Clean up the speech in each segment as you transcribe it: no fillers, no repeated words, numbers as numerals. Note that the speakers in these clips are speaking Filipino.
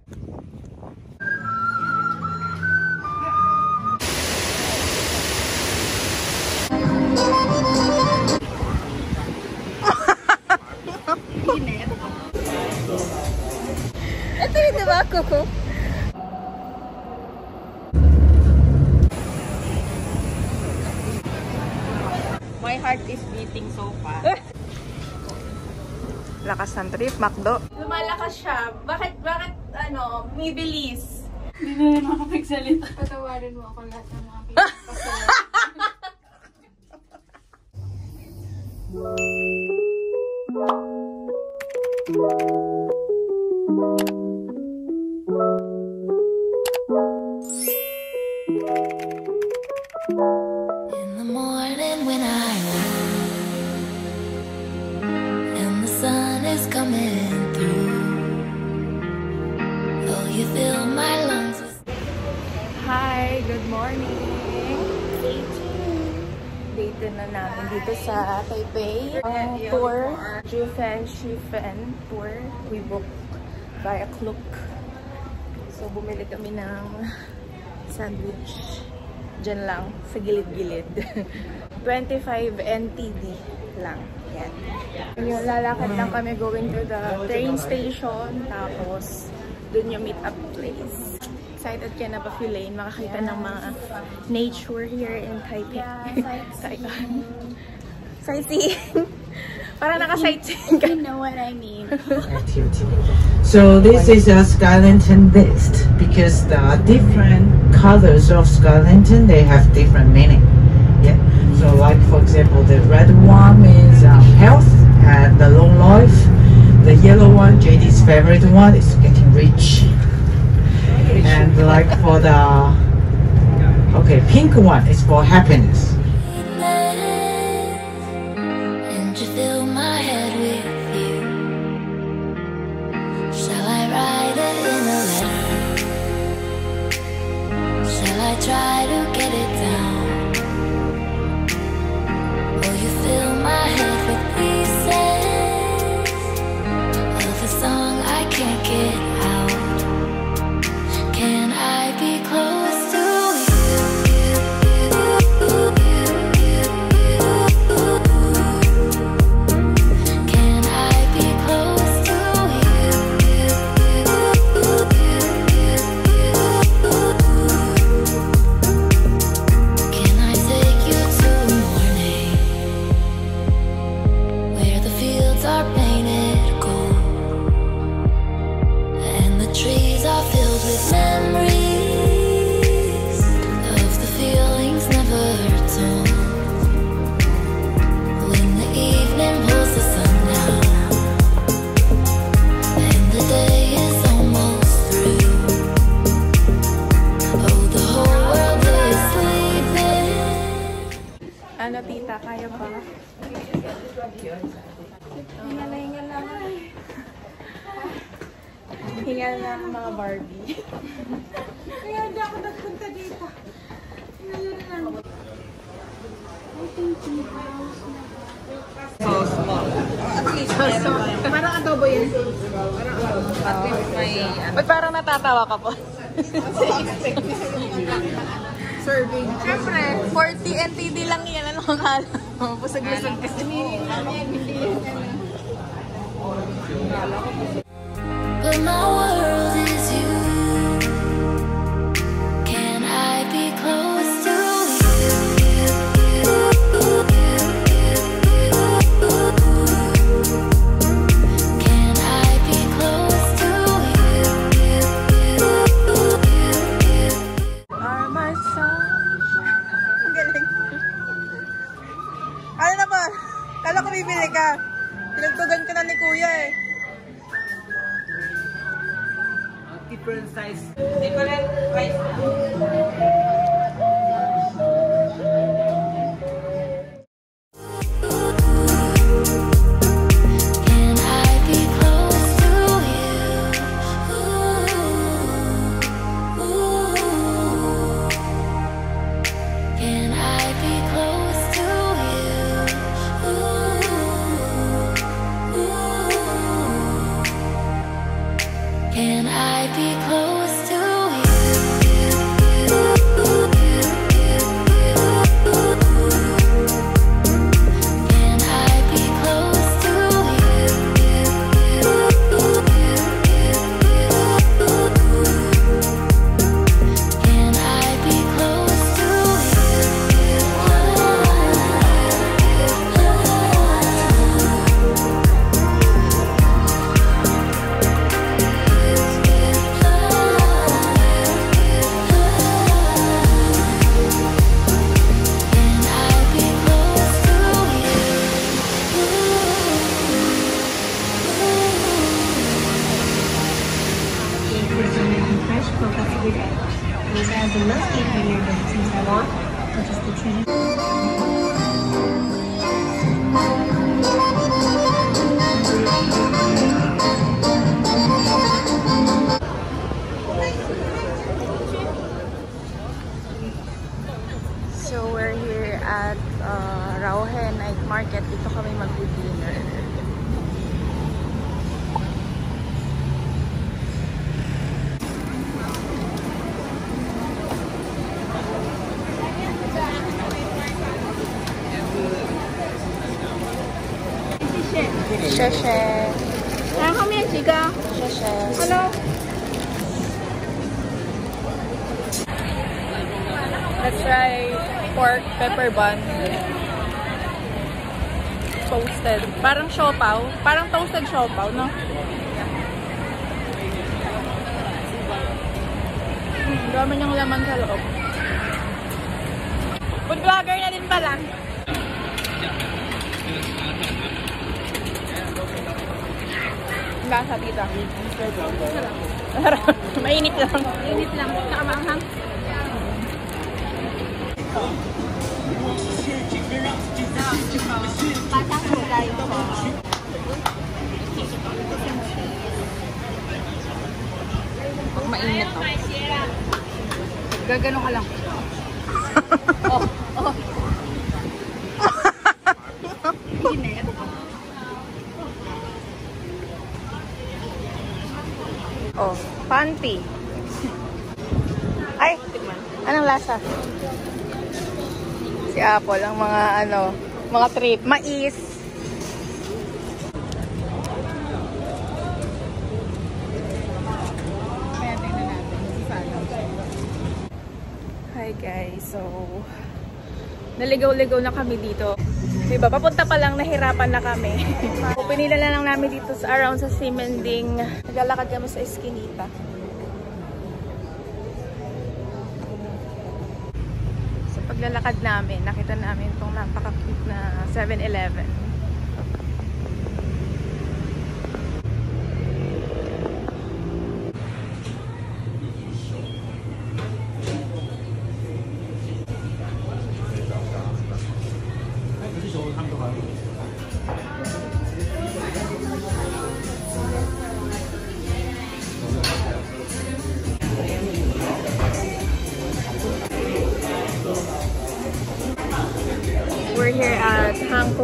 Ito yung diba, Kuko? My heart is beating so fast. Lakas ng trip, Macdo. Lumalakas siya. Bakit, mibilis? Hindi na rin ako magsalita. Patawarin mo ako lahat ng mga pinagpasalamat. In the morning when I wake and the sun is coming through, oh, you fill my lungs with... Hi, good morning. Day 2 na namin dito sa Taipei. Tour, Jifen Shifen tour. We booked via Klook. So, bumili kami ng sandwich. Diyan lang, sa gilid-gilid. 25 NTD lang. Yan. Yung lalakad lang kami going to the train station. Tapos, dun yung meet-up place. Excited ka na ba, Philane? Makakita ng mga nature here in Taipei. Taiwan. Sightseeing. Para naka-sightseeing ka. You know what I mean. Activity. So this is a sky lantern list because the different colors of sky lantern, they have different meaning. Yeah. So like for example, the red one means health and the long life. The yellow one, JD's favorite one, is getting rich. And like for the pink one is for happiness. And you fill my head with you. Shall I write it in a letter? Shall I try to get it down? Will you fill my head with pieces of a song I can't get out? Can I be close to Can I be close to Can I take you to morning where the fields are painted gold and the trees are filled with memories of the feelings never told. When the evening pulls the sun down and the day is almost through, oh, the whole world is sleeping. Ano, tita? Kaya ba? Hingal lang. Hingal lang mga Barbie. Kaya hindi ako nagpunta dito. Ngayon lang. I think tea house na. So small. Parang adobo yun. At least may Ba't parang natatawa ka po? Serving. Siyempre, 40 NTD lang yan. Ano akala mo? Busag-busag kasi. But my world is you. Can I be close to Can I be close to Are my songs. Ang galing. Ano naman? Kala ko bibili ka. Pinagtugan ka na ni Kuya eh. Different size. different price. Can I be close to you? Can I be close to you? Can I be close to you? Can I be close to you? Can I be close to Fresh cocoa with egg. These are the most eaten in Taiwan, which is the tradition. So we're here at Rauhe Night Market. Dito kami mag-dinner. Sheshe. Hello. Let's try pork pepper bun. Toasted. Parang siopaw. Parang toasted siopaw, no? Dami niyang laman sa loob. Food vlogger na din pala. Lasa dito. Mainit lang. Init lang. Saka maanghang. Patang gulay ito ko. Pag mainit to. Gagano ka lang. Oh. Init. Oh, panty. Ay, anong lasa? Si Apple, ang mga mga trip. Mais. Hi guys, so naligaw-ligaw na kami dito. Diba, papunta pa lang, nahirapan na kami. Pinila na lang namin dito sa around sa Simending. Naglalakad kami sa Eskinita. Sa paglalakad namin, nakita namin itong napaka-cute na 7-Eleven. We're here at Hanko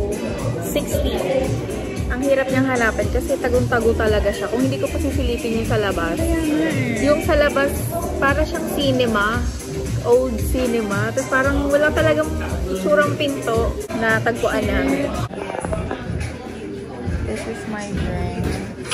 60. Ang hirap niyang hanapin kasi tagong-tago talaga siya. Kung hindi ko pa sisilipin yung sa labas. Yung sa labas, para siyang cinema. Old cinema. Tapos parang wala talagang surang pinto na tagpuan namin. This is my drink.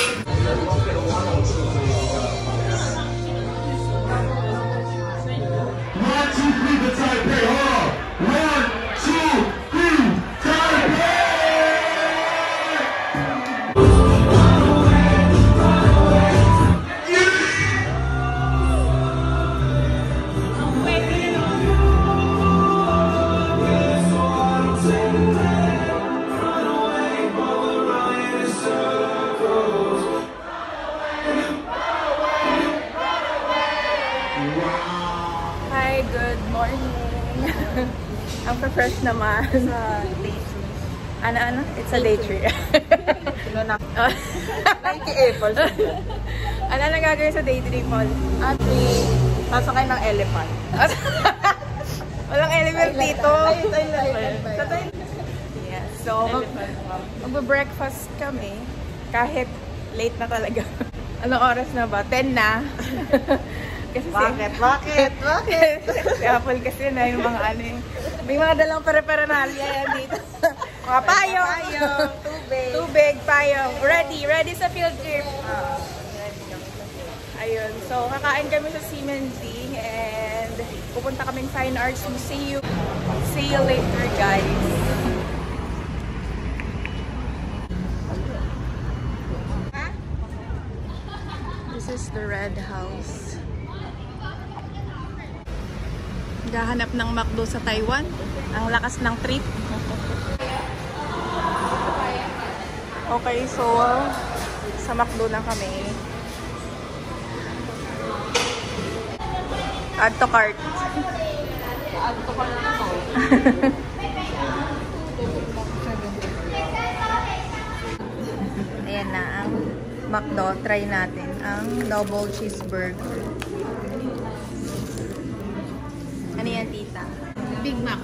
Hi, good morning. Ang fresh naman. Sa day tree. Ano? It's a day tree. Sino na? Nike-apple. Ano gagawin sa day tree, Paul? Ate, sasakay ng elephant. Walang elephant dito. Yes. So, magbe-breakfast kami kahit late na talaga. Anong oras na ba? 10 na? Kasi Bakit? si Apple kasi na yung mga ano eh. May mga dalang pare-paranalia yan dito. Mga payong. Tubig, payong. Ready sa field trip. Ayun. So, kakain kami sa Ximending and pupunta kami sa Fine Arts Museum. See you later, guys. This is the Red House. Gahanap ng McDo sa Taiwan. Ang lakas ng trip. Okay, so sa McDo na kami. Add to cart. Ayan na ang McDo. Try natin ang double cheeseburger. Ano yan, tita? Big Mac.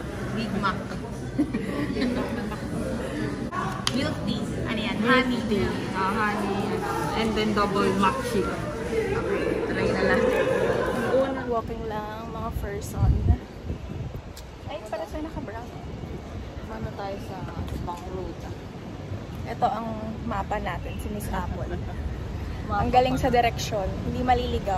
Milk tea. Ano yan? Honey tea. Honey. And then double Mac chicken. Try na lang. Walking lang, mga person. Ay, para sa'yo naka-brown. Ano tayo sa Bang Ruta? Ito ang mapa natin, si Miss Apple. Ang galing sa direksyon, hindi maliligaw.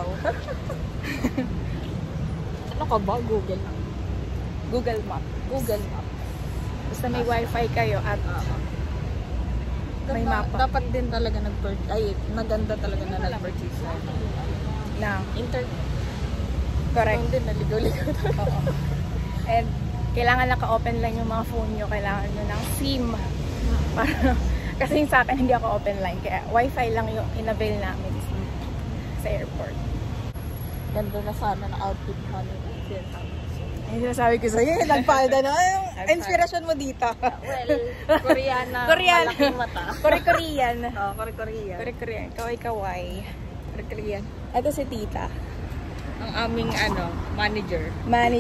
Ano ka ba? Google Map. Basta may wifi kayo at may mapa. Dapat din talaga maganda talaga na nag-purchase Na. internet. Correct. Hindi, naligaw-ligaw. Oo. And kailangan naka-open lang yung mga phone nyo. Kailangan nyo ng SIM. Kasi yung sa akin, hindi ako open line. Kaya wifi lang yung in-avail namin sa airport. Ganda na sana na outfit mo. Yung sinasabi ko sa'yo, nagpalda na. Anong inspirasyon mo dito? Well, Koreana. Malaking mata. Korean. Oo, Korean. Korean. Kaway-kaway. Korean. Ito si tita. Ang aming manager.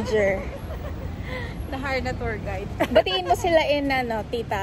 Na-hire na tour guide. Batiin mo sila in tita.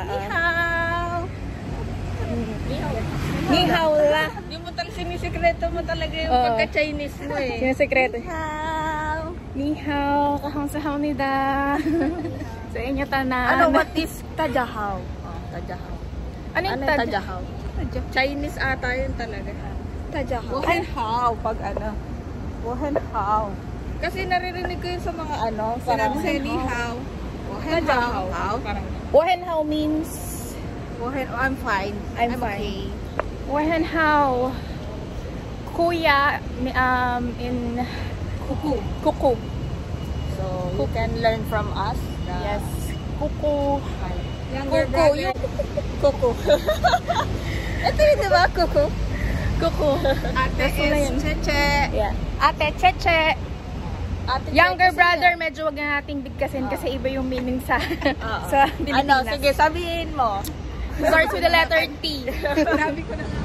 Ni hao la. Yung mo sinisikreto mo talaga yung pagka-Chinese mo eh. Sinisikreto. Ni hao. Kahang-sahao ni da. Sa inyo tanan. What is Tajahao? Tajahao. Ano yung Tajahao? Chinese ata yun talaga. Tajahao? Wohen hao pag Wohen hao. Kasi naririnig ko yun sa mga parang ni hao. Wohen hao. Wohen hao means I'm fine. I'm fine. Okay. Wohen hao. Kuya in kuku. So you can learn from us. Yes. Kuku. Younger brother. Kuku. Ito yun, diba? Kuku. Ate is Cheche. Yeah. Ate Cheche. Ate Younger Cheche brother, medyo wag na nating bigkasin kasi iba yung meaning sa Pilipinas. Sige, sabihin mo. Starts with the letter T. Sabi ko na.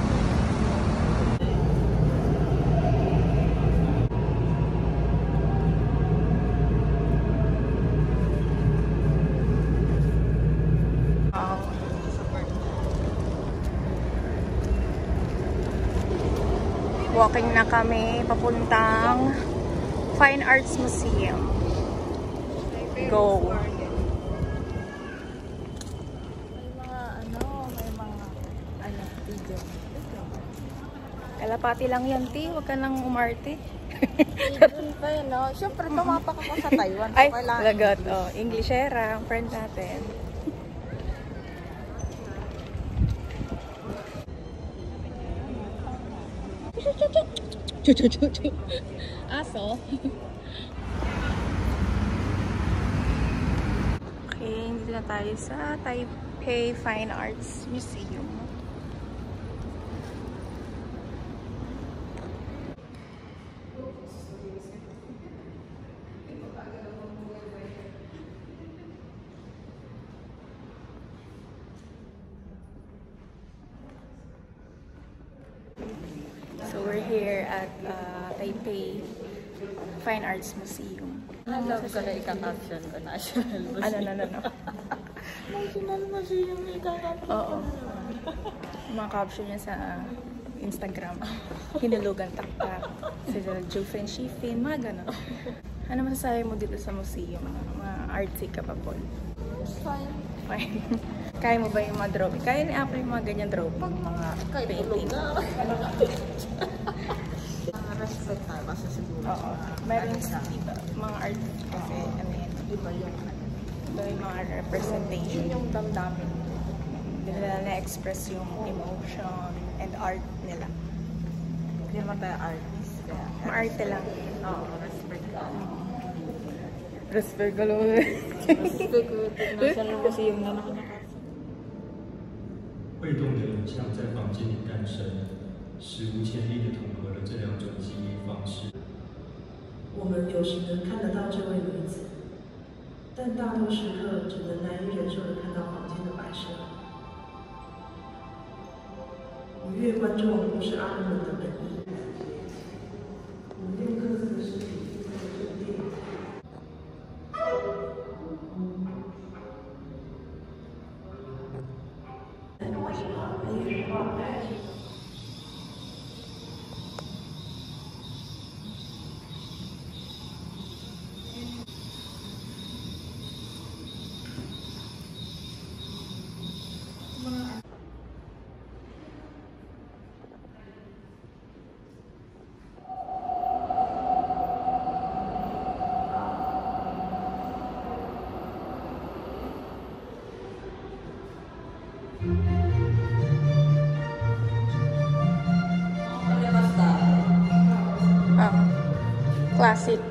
Walking na kami papuntang Fine Arts Museum. Go! Video. Kalapati lang yan, T. Huwag ka nang umarte. Siyempre, tumapak ako sa Taiwan. Ay, lagot. Oh, Englishera, ang friend natin. Aso. Okay, dito na tayo sa Taipei Fine Arts Museum. So we're here at Taipei Fine Arts Museum. Alam ko na ika-caption ko, National Museum. Ano? National Museum ika-caption. Oo. Mga caption niya sa Instagram. Hinulugan taktak. Sila Jufen, Shifin, mga gano'n. Ano masasabi mo dito sa museum? Mga artsy ka pa, Paul? Fine. Kaya mo ba yung mga drawing? Kaya ni Apple yung mga ganyan drawing? Mga painting. Respect tayo kasi siguro. Oo. Meron sa mga art kasi ano yan. Iba yung ito yung mga representation. yung damdamin. Nila na-express yung emotion and art nila. Hindi naman tayo artist. Kaya Maarte lang. oo, respect tayo. Respect ka lang. Respect ko. National Museum na naman. 会动的影像在房间里诞生，史无前例的统合了这两种记忆方式。 我们有时能看得到这位女子，但大多时刻只能难以忍受地看到房间的摆设。愉悦观众不是阿伦的本意。我们用各自的尸体在这个电影。 Classic.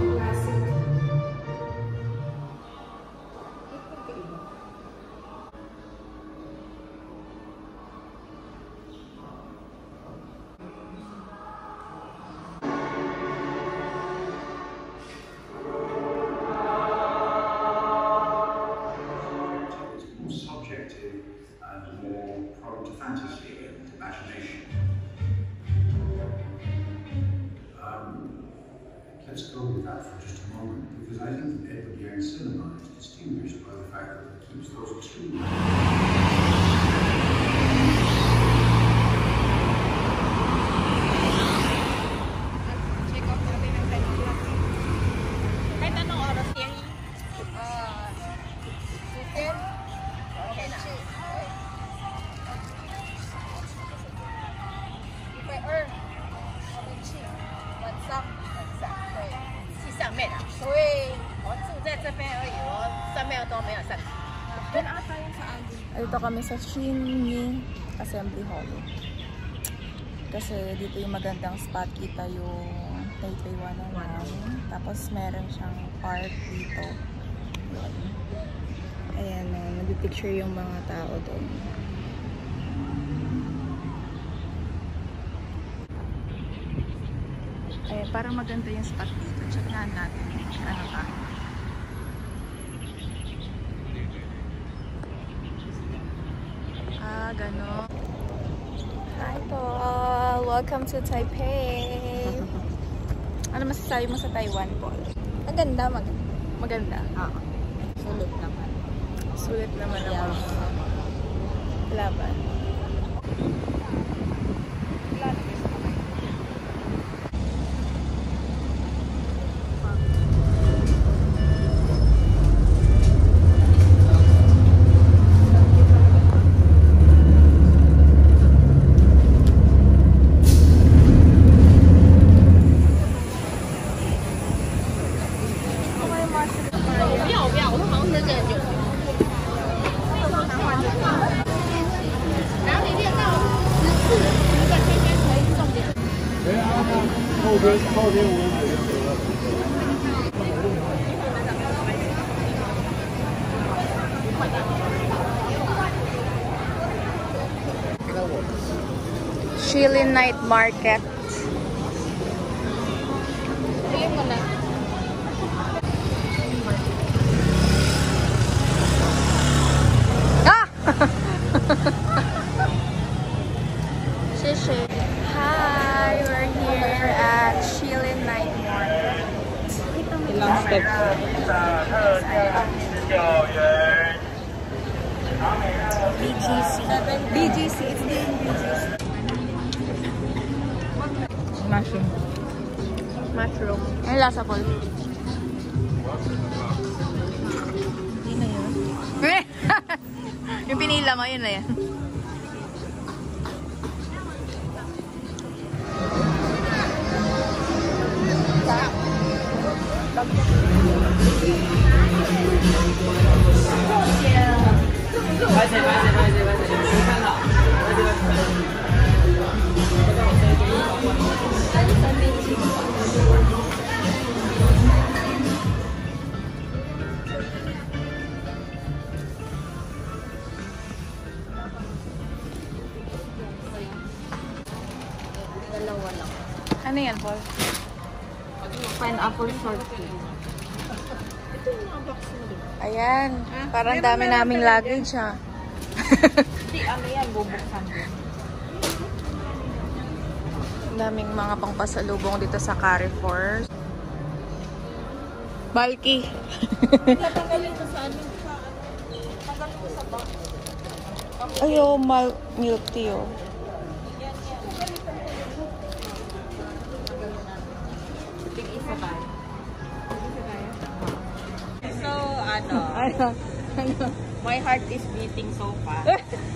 Subjective and more prone to fantasy and imagination. Let's go with that for just a moment, because I think that Edward Yang cinema is distinguished by the fact that it keeps those two. Dito kami sa Xinyi Assembly Hall. Kasi dito yung magandang spot, kita yung Taipei 101. Tapos meron siyang park dito. Ayan, nag-picture yung mga tao doon. Ayan, parang maganda yung spot dito. Checknahan natin. Ano pa? Gano. Hi Paul! Welcome to Taipei! Ano masasabi mo sa Taiwan, Paul? Maganda. Maganda? Oo. Sulit naman. Sulit naman ako. Laban. Shilin Night Market. Ah! Hi, we're here at Shilin Night Market. Ilang steps? BGC. BGC. It's the BGC. Mushroom. Mushroom. Ano lasa, Paul? Hindi na yun. Yung pinila mo, yun na yan. Ano yan, Paul? Pineapple short. Ayan. Parang dami naming luggage, ha? Hindi, ano yan, bubuksan ko. Daming mga pangpasalubong dito sa Carrefour. Bulky. Tatanggalin ko sa ano. Tatanggalin ko sa box. Ayo, milk tea, oh. So, ano, my heart is beating so fast.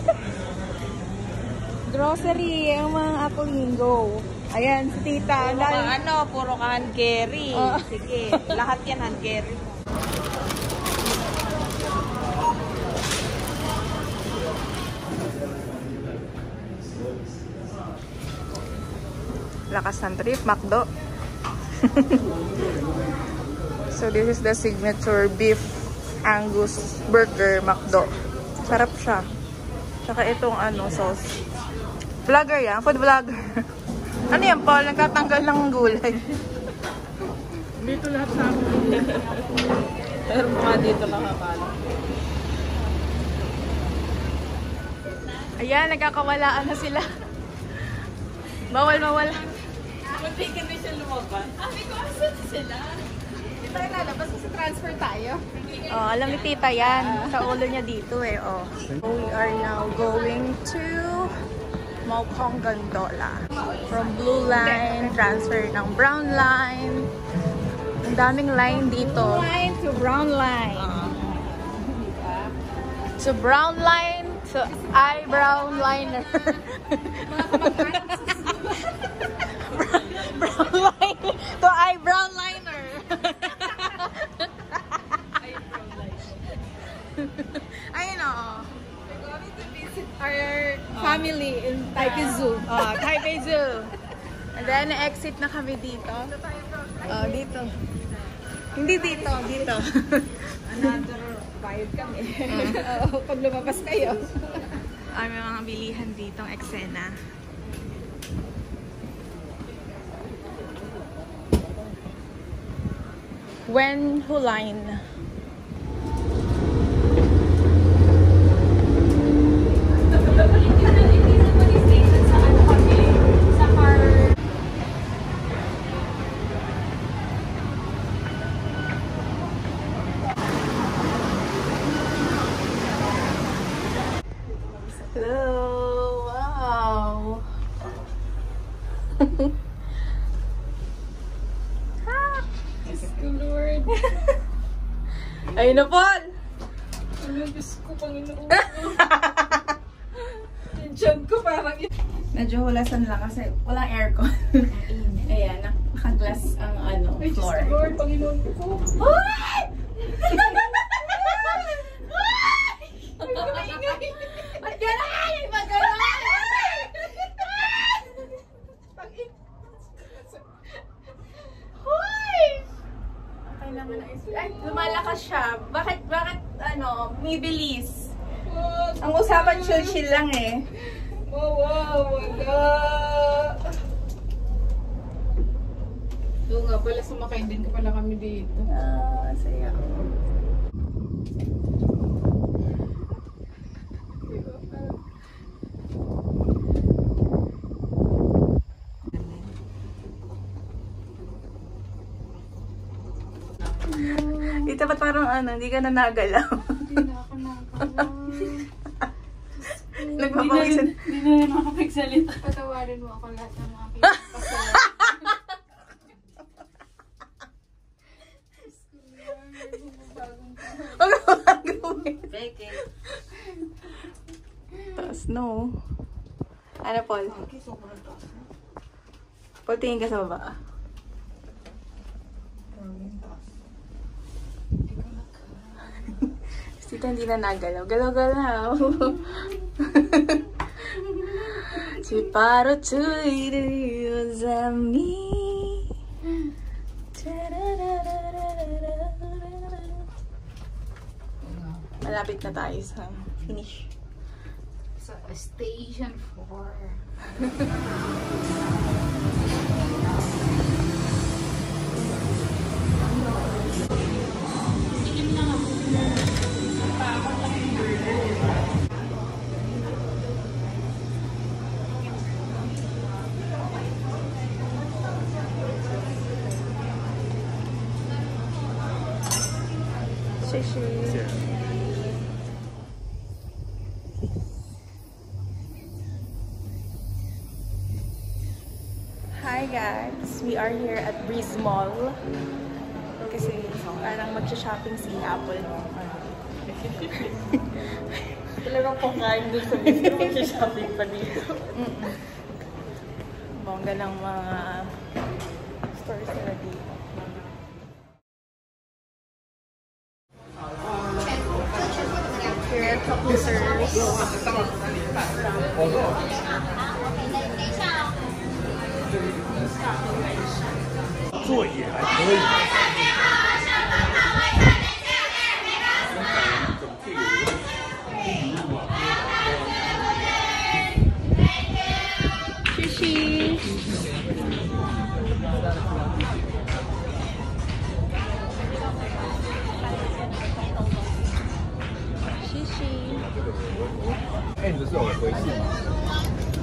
Grocery, ang mga Apple Linggo. Ayan, si tita. Puro ka hand carry. Sige, lahat yan hand carry. Lakas ng trip, McDo. So this is the signature beef Angus burger McDo. Sarap siya. Tsaka itong sauce. Vlogger yan, food vlogger. Ano yan, Paul? Nagtatanggal ng gulay. Dito lahat sa akin. Pero mga dito nakakala. Ayan, nagkakawalaan na sila. Bawal mawala. Munti ka na siya lumabas. Sabi ko, asan sila? Hindi tayo lalabas kasi transfer tayo. Oh, alam ni tita yan. Sa ulo niya dito eh. Oh. We are now going to Maokong Gondola. From Blue Line, transfer ng Brown Line. Ang daming line dito. Blue Line to Brown Line. To Brown Line, to eyebrow liner. Brown line to eyebrow liner. Ayun o. Our family in Taipei Zoo. Taipei Zoo. And then, exit na kami dito. Dito. Hindi dito, dito. Another bayad kami. Pag lumabas kayo. Ay, may mga bilihan dito ang eksena. Wen Hu Line. Hello! Wow! Lord. Ayun na, Paul! Ano, Diyos ko, Panginoon. Yung tiyan ko parang Medyo hulasan lang kasi walang aircon. Ayan, naka-glass ang floor. Diyos ko, Lord, Panginoon ko. Hoy! Ba't gano'n? Ba't gano'n? Hoy! Okay naman na isip. Ay, lumalakas siya. Bakit, mibilis? Ang usapan chill-chill lang eh. Oh, wow, wala. Oo nga pala, sumakay din ka pala kami dito. Saya. Ito ba't parang hindi ka na nagalaw? Hindi na ako nagalaw. Nagpapawisan. Hindi na nakapagsalita. Patawarin mo ako lahat ng mga pinapasalamat. Ano, Paul? Paul, tingin ka sa baba. Dito hindi na nagalaw. Galaw-galaw. Si paro tuloy sa mi. Malapit na tayo sa finish. Sa station 4. Hi guys! We are here at Breeze Mall. Kasi parang mag-shopping si Apple. Talagang pangkain doon sa Breeze, pero mag-shopping pa dito. Bongga ng mga stores na dito. Here are Toplessers. 座椅还可以。哎，你不是有微信吗？